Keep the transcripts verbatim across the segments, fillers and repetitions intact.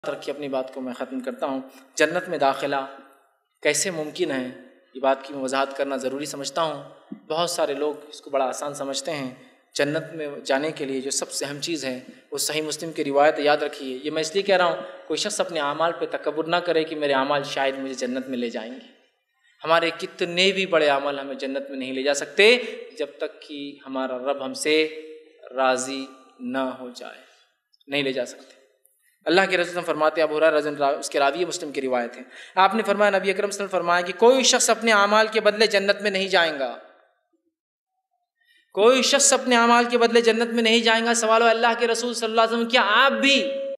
رکھی اپنی بات کو میں ختم کرتا ہوں۔ جنت میں داخلہ کیسے ممکن ہے، یہ بات کی میں وضاحت کرنا ضروری سمجھتا ہوں۔ بہت سارے لوگ اس کو بڑا آسان سمجھتے ہیں۔ جنت میں جانے کے لیے جو سب سے اہم چیز ہے وہ صحیح مسلم کی روایت یاد رکھیے۔ یہ میں اس لیے کہہ رہا ہوں، کوئی شخص اپنے اعمال پہ تکبر نہ کرے کہ میرے اعمال شاید مجھے جنت میں لے جائیں گے۔ ہمارے کتنے بھی بڑے اعمال ہمیں جنت میں نہیں لے جا سکتے جب تک کہ ہمارا رب ہم سے راضی نہ ہو جائے، نہیں لے جا سکتے۔ اللہ کے رسول فرماتے ہیں، ابو ہریرہ رضی اللہ عنہ، اس کے راوی مسلم کی روایت ہے، آپ نے فرمایا، نبی اکرم صلی اللہ علیہ وسلم فرمایا کہ کوئی شخص اپنے اعمال کے بدلے جنت میں نہیں جائیں گا، کوئی شخص اپنے اعمال کے بدلے جنت میں نہیں جائیں گا۔ سوال ہے اللہ کے رسول صلی اللہ علیہ وسلم، کیا آپ بھی؟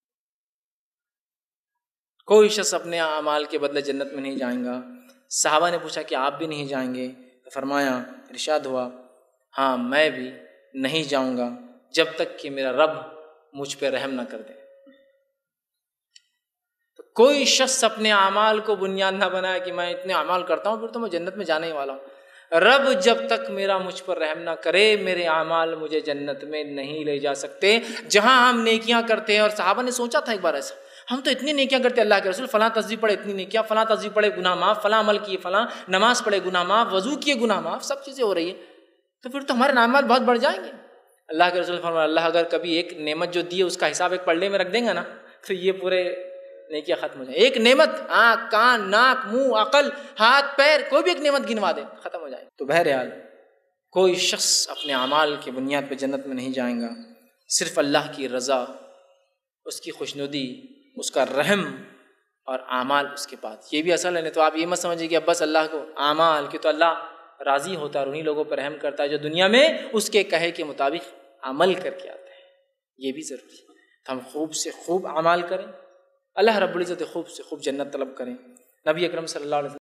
کوئی شخص اپنے اعمال کے بدلے جنت میں نہیں جائیں گا۔ صحابہ نے پوچھا کہ آپ بھی نہیں جائیں گے؟ تو فرمایا، ارشاد ہوا، ہاں میں بھی نہیں جاؤں گا جب تک کہ میرا رب مجھ پہ رحم نہ کر دے۔ تو کوئی شخص اپنے اعمال کو بنیاد نہ بنائے کہ میں اتنے اعمال کرتا ہوں پھر تو میں جنت میں جانے ہی والا ہوں۔ رب جب تک میرا مجھ پر رحم نہ کرے، میرے اعمال مجھے جنت میں نہیں لے جا سکتے۔ جہاں ہم نیکیاں کرتے ہیں، اور صحابہ نے سوچا تھا ایک بار ایسا، ہم تو اتنی نیکیاں کرتے ہیں، اللہ کے رسول فلاں تصویر پڑھے اتنی نیکیاں، فلاں تصویر پڑھے گناہ معاف، فلاں عمل کیے فلاں، نماز پڑھے گناہ معاف، وضو کیے گناہ معاف، سب چیزیں ہو رہی ہیں، تو پھر تو ہمارے اعمال بہت بڑھ جائیں گے۔ اللہ کے رسول فرمایا، اللہ اگر کبھی ایک نعمت جو دی ہے اس کا حساب ایک پلڑے میں رکھ دیں گے نا تو یہ پورے نیکیاں ختم ہو جائیں۔ ایک نعمت، آنکھ، کان، ناک، منہ، عقل، ہاتھ، پیر، کوئی بھی ایک نعمت گنوا دے ختم ہو جائے۔ تو بہرحال کوئی شخص اپنے اعمال کے بنیاد پہ جنت میں نہیں جائیں گا، صرف اللہ کی رضا، اس کی خوشنودی، اس کا رحم اور اعمال اس کے بعد، یہ بھی اصل ہے۔ نہیں تو آپ یہ مت سمجھیے کہ اب بس اللہ کو اعمال کہ تو اللہ راضی ہوتا ہے اور انہیں لوگوں پر رحم کرتا ہے جو دنیا میں اس کے کہے کے مطابق عمل کر کے آتے ہیں، یہ بھی ضروری ہے۔ تو ہم خوب سے خوب اعمال کریں، اللہ رب العزت خوب سے خوب جنت طلب کریں۔ نبی اکرم صلی اللہ علیہ وسلم